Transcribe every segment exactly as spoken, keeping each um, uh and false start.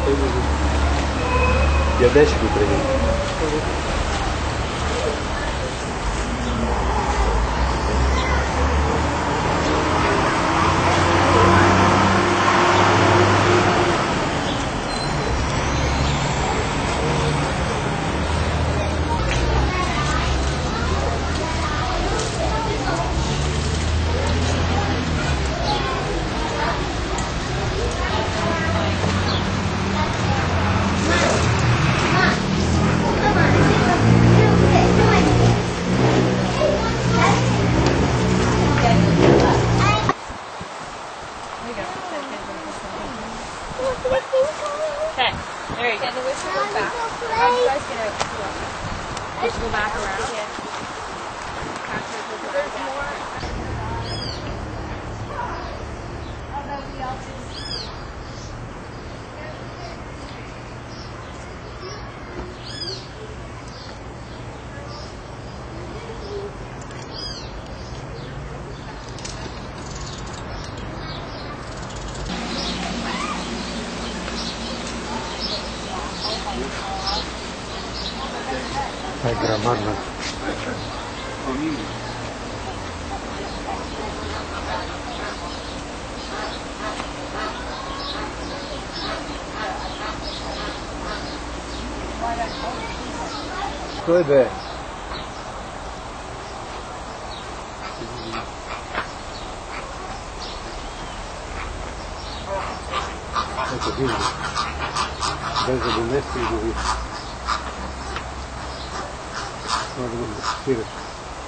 Я десять приїду. Okay, there you go. And the whistle goes back. How do you guys get out? Just go back around? Yeah. There's more. Although we also È grammarna. Dove? Ecco, quindi, penso di mettere così. No, devo uscire.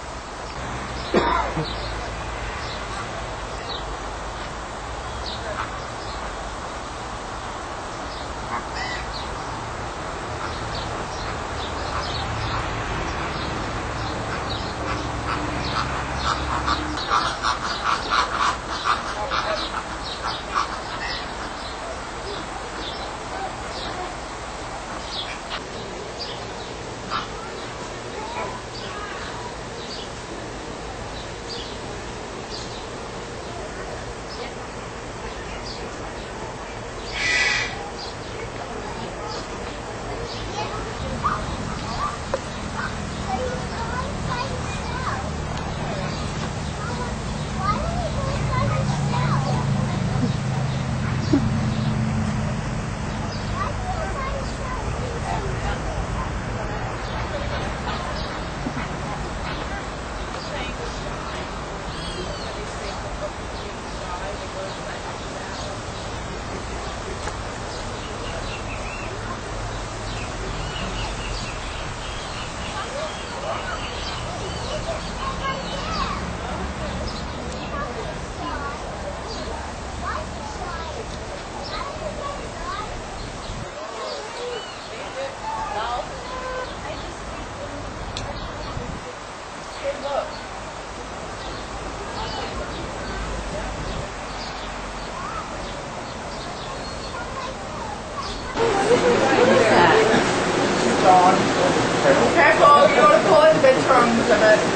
Careful, you don't want to pull in the big trunks of it.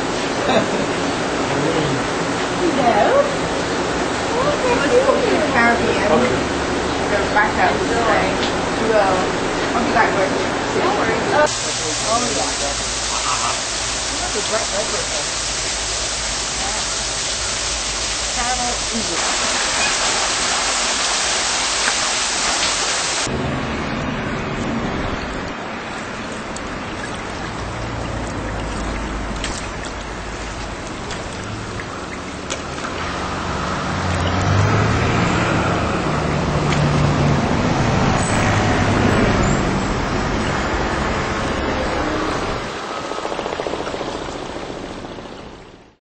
No. Let's go to the Caribbean. Go back out to the train. We will. I'll be back with you. Don't worry. Oh, yeah. That's a great record. Caramel easy.